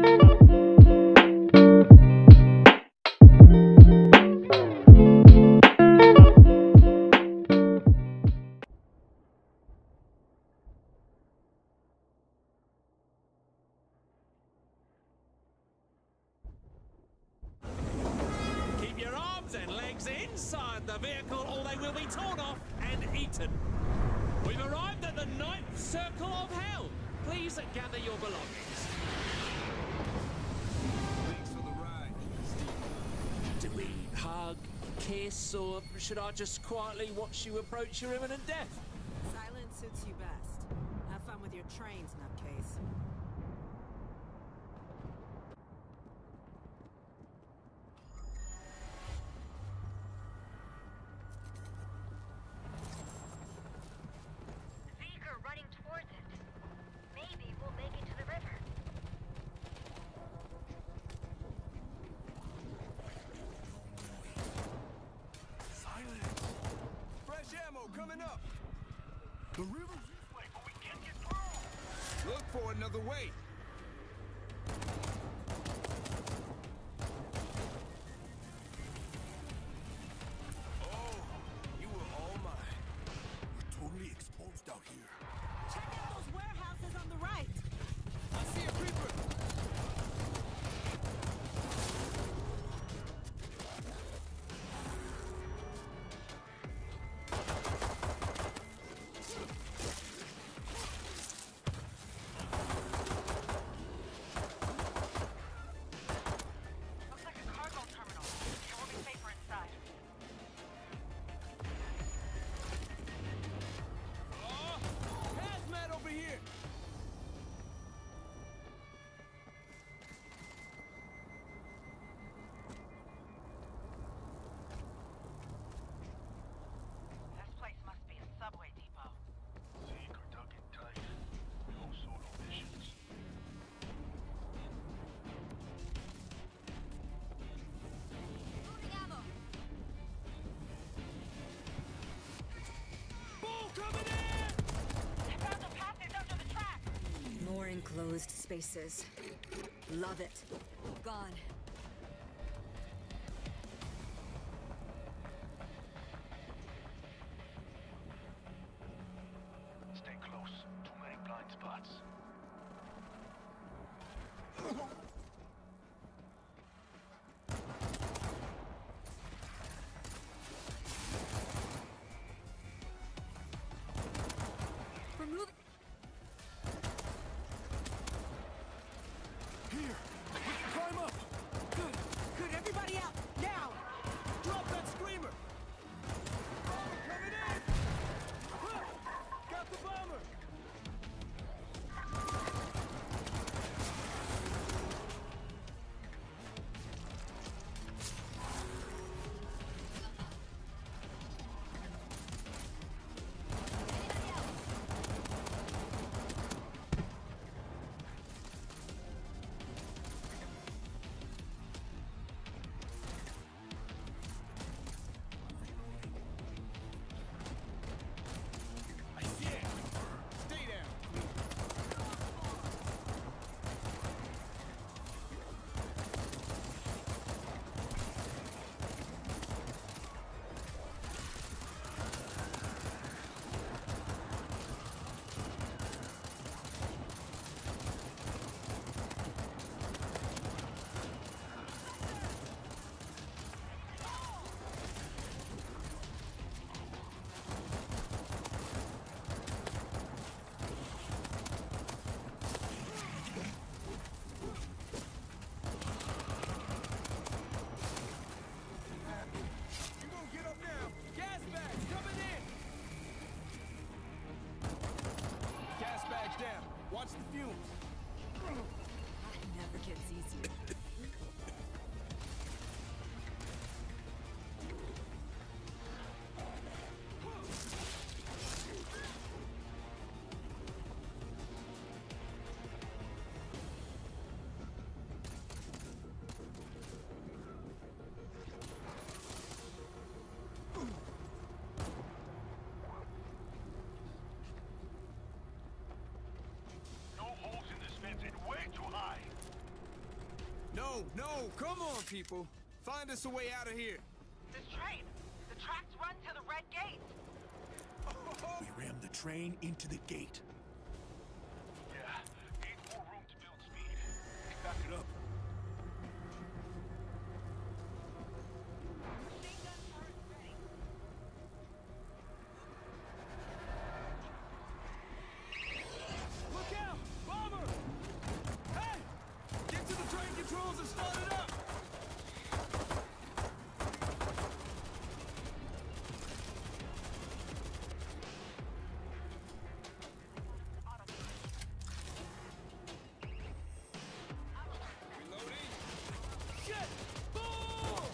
Keep your arms and legs inside the vehicle or they will be torn off and eaten. We've arrived at the ninth circle of hell. Please gather your belongings. Thanks for the ride, Steve. Do we hug, kiss, or should I just quietly watch you approach your imminent death? Silence suits you best. Have fun with your trains, nutcase. Vehicle running towards it. Maybe we'll make it to the river. Silence. Fresh ammo coming up. The river's this way, but we can't get through. Look for another way. Oh, you were all mine. We're totally exposed out here. Check out those warehouses on the right. I see a creeper. Looks like a cargo terminal. It will be safer inside. Oh, hazmat over here. This place must be a subway depot. See, Kentucky tight. No solo missions. Moving ammo. Bull coming in. I found a passage under the track. More enclosed spaces. Love it. Gone. Stay close. Too many blind spots. We're moving. Here. We can climb up. Good. Good. Everybody out. Now. Drop that screamer. Bomber coming in. Huh. Got the bomber. No, no, come on, people. Find us a way out of here. This train! The tracks run to the red gate! We rammed the train into the gate. Yeah, need more room to build speed. Back it up. Machine gun turret ready. Look out! Bomber! Hey! Get to the train controls and start it up! Reloading! Shit! Boom!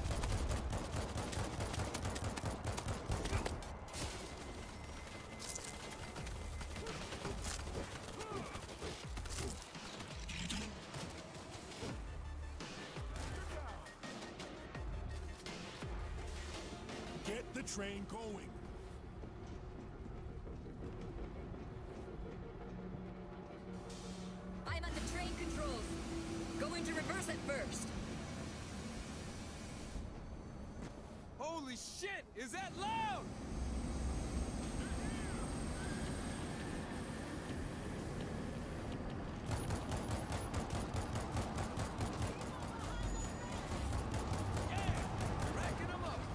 Get the train going. I'm at the train controls. Going to reverse it first. Holy shit! Is that loud? Yeah! Racking them up!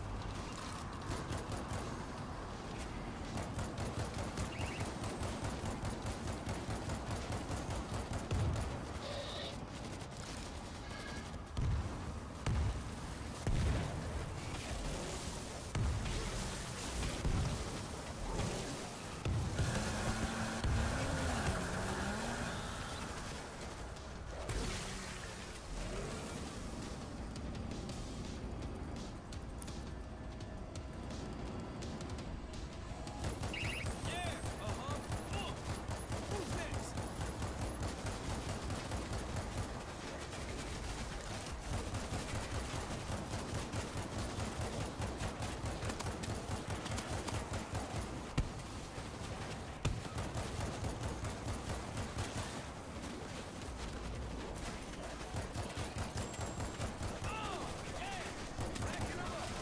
Yeah! Uh-huh! Who's next? Oh! Yeah! Racking them up!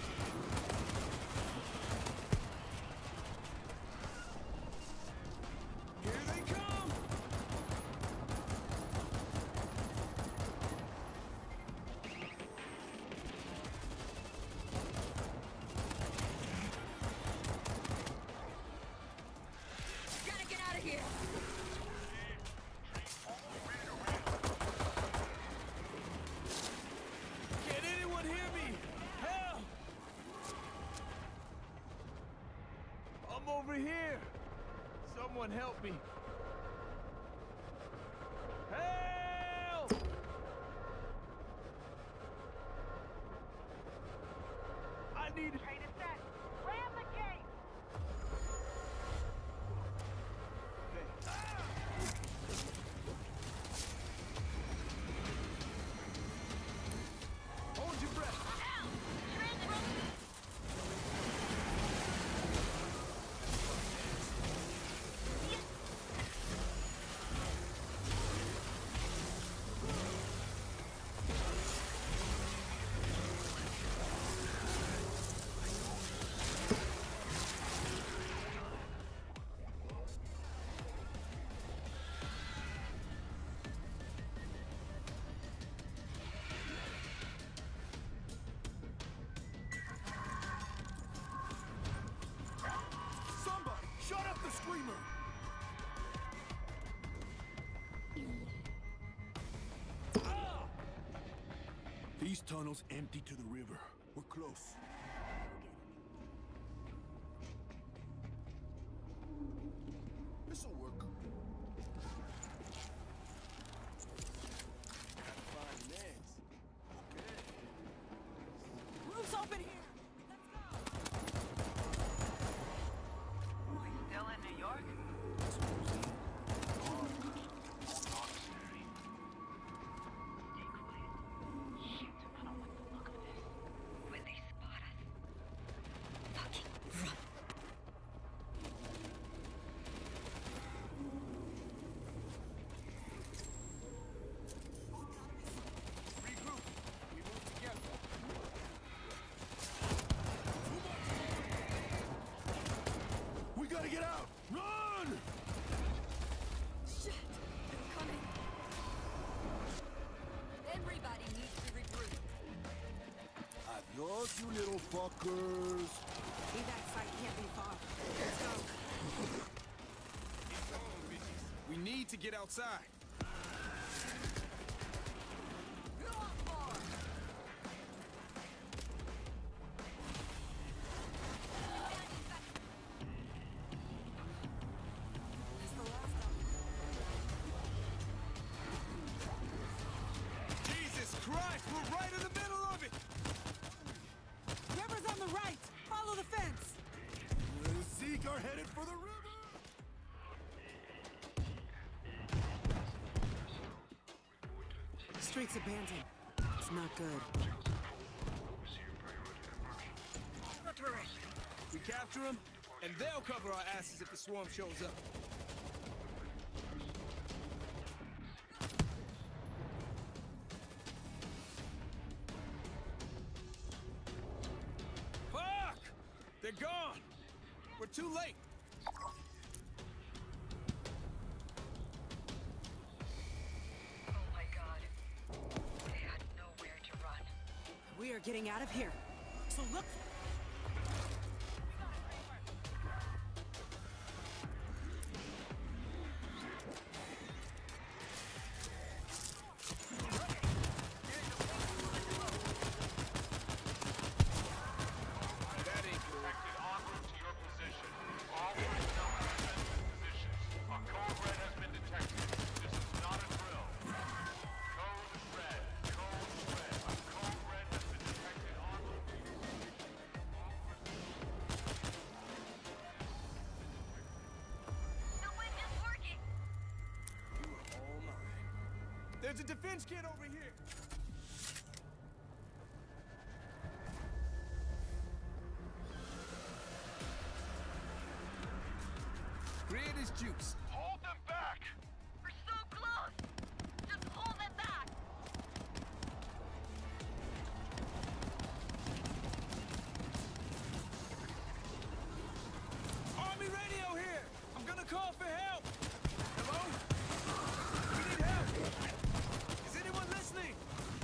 Here they come! Gotta get out of here. Can anyone hear me? Help! I'm over here. Someone help me. Help! I need it. Train is set. Ram the gate! Hold your breath. Somebody, shut up the screamer! These tunnels empty to the river. We're close. This'll work. Gotta find legs. Okay. Roof's open here! We still in New York? Equally. Shit, I don't like the look of this. When they spot motherfuckers! Evac site can't be far. Let's go. It's on, bitches. We need to get outside. That's the last of them. Jesus Christ, we're right in the middle of it! River's on the right. Follow the fence. Zeke are headed for the river! Street's abandoned. It's not good. We capture them, and they'll cover our asses if the swarm shows up. Fuck! They're gone! We're too late! Oh my god. They had nowhere to run. We are getting out of here. So look. That ain't good. En route to your position. All personnel in defensive positions. A code red has been detected. This is not a drill. Code red. Code red. A code red has been detected en route. The wind is working! You are all mine. There's a defense kit over here! Grid is juice. Hold them back! We're so close! Just pull them back! Army radio here! I'm gonna call for help! Hello? We need help! Is anyone listening?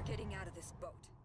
getting out of this boat.